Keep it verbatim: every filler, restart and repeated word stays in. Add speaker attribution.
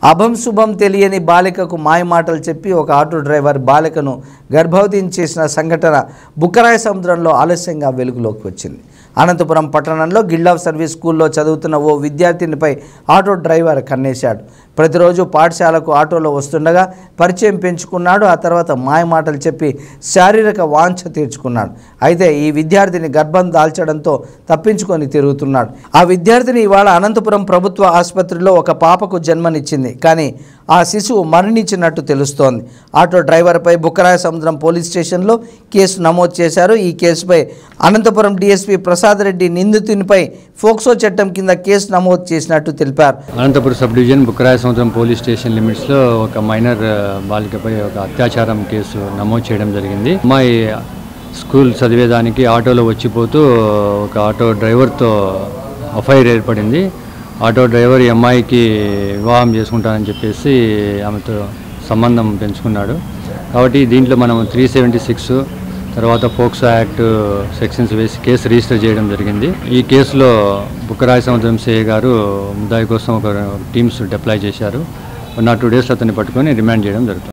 Speaker 1: అభం శుభం తెలియని బాలికకు మాయ మాటలు చెప్పి ఒక ఆటో డ్రైవర్ బాలికను గర్భవతిని చేసిన సంఘటన బుక్కరాయ సముద్రంలో ఆలస్యంగా వెలుగులోకి వచ్చింది. అనంతపురం పట్టణంలో గిల్డ్ ఆఫ్ సర్వీస్ స్కూల్లో చదువుతున్న ఓ విద్యార్థినిపై ఆటో డ్రైవర్ కన్నేశాడు. ప్రతిరోజు పాఠశాలకు ఆటోలో వస్తుండగా పరిచయం పెంచుకున్నాడు. ఆ తర్వాత మాయ మాటలు చెప్పి శారీరక వాంఛ తీర్చుకున్నాడు. అయితే ఈ విద్యార్థిని గర్భం దాల్చడంతో తప్పించుకొని తిరుగుతున్నాడు. ఆ విద్యార్థిని ఇవాళ అనంతపురం ప్రభుత్వ ఆసుపత్రిలో ఒక పాపకు జన్మనిచ్చింది. కానీ ఆ శిశువు మరణించినట్టు తెలుస్తోంది. ఆటో డ్రైవర్పై బుక్కరాయ సముద్రం పోలీస్ స్టేషన్లో కేసు నమోదు చేశారు. ఈ కేసుపై అనంతపురం డీఎస్పీ ప్రసాద్ రెడ్డి నిందితునిపై ఫోక్సో చట్టం కింద కేసు నమోదు చేసినట్టు తెలిపారు.
Speaker 2: అనంతపురం సబ్ డివిజన్ బుక్కరాయ సముద్రం పోలీస్ స్టేషన్ లిమిట్స్లో ఒక మైనర్ బాలికపై ఒక అత్యాచారం కేసు నమోదు చేయడం జరిగింది. అమ్మాయి స్కూల్ చదివేదానికి ఆటోలో వచ్చిపోతూ ఒక ఆటో డ్రైవర్తో అఫైర్ ఏర్పడింది. ఆటో డ్రైవర్ ఈ అమ్మాయికి వివాహం చేసుకుంటానని చెప్పేసి ఆమెతో సంబంధం పెంచుకున్నాడు. కాబట్టి దీంట్లో మనం త్రీ సెవెంటీ సిక్స్ తర్వాత ఫోక్సో యాక్ట్ సెక్షన్స్ వేసి కేసు రిజిస్టర్ చేయడం జరిగింది. ఈ కేసులో బుక్కరాయ సముద్రం సిఐ గారు ముద్దాయి కోసం ఒక టీమ్స్ డిప్లాయ్ చేశారు. వన్ ఆర్ టూ డేస్ అతన్ని పట్టుకొని రిమాండ్ చేయడం జరుగుతుంది.